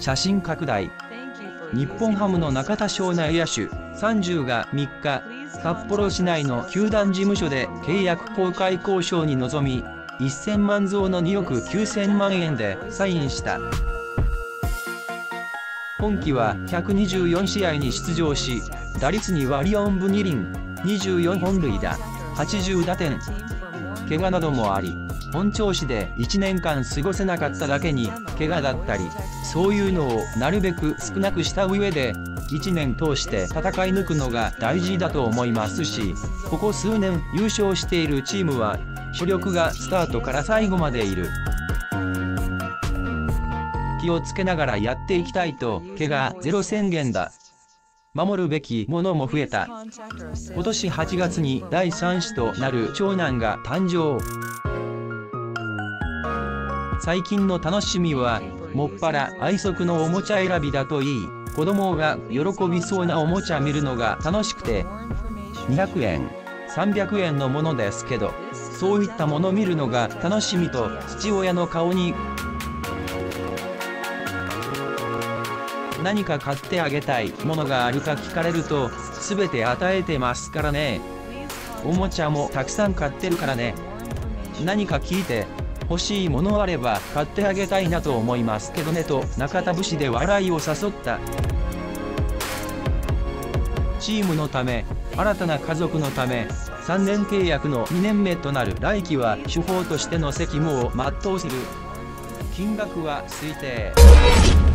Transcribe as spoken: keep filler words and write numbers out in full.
写真拡大。日本ハムの中田翔内野手さんじゅうがみっか、札幌市内の球団事務所で契約更改交渉に臨み、せんまん増のにおくきゅうせんまんえんでサインした。今季はひゃくにじゅうよんしあいに出場し、打率にわりよんぶにりん、にじゅうよんほんるいだ、はちじゅうだてん。怪我などもあり、本調子でいちねんかん過ごせなかっただけに、怪我だったり、そういうのをなるべく少なくした上で、いちねん通して戦い抜くのが大事だと思いますし、ここ数年優勝しているチームは、主力がスタートから最後までいる。気をつけながらやっていきたいと、怪我ゼロ宣言だ。守るべきものも増えた。今年はちがつにだいさん子となる長男が誕生。最近の楽しみは、もっぱら愛足のおもちゃ選びだといい、子供が喜びそうなおもちゃ見るのが楽しくて、にひゃくえん、さんびゃくえんのものですけど、そういったもの見るのが楽しみと父親の顔に、何か買ってあげたいものがあるか聞かれると、すべて与えてますからね。おもちゃもたくさん買ってるからね。何か聞いて、欲しいものあれば買ってあげたいなと思いますけどねと中田節で笑いを誘った。チームのため、新たな家族のため、さんねん契約のにねんめとなる来季は主砲としての責務を全うする。金額は推定。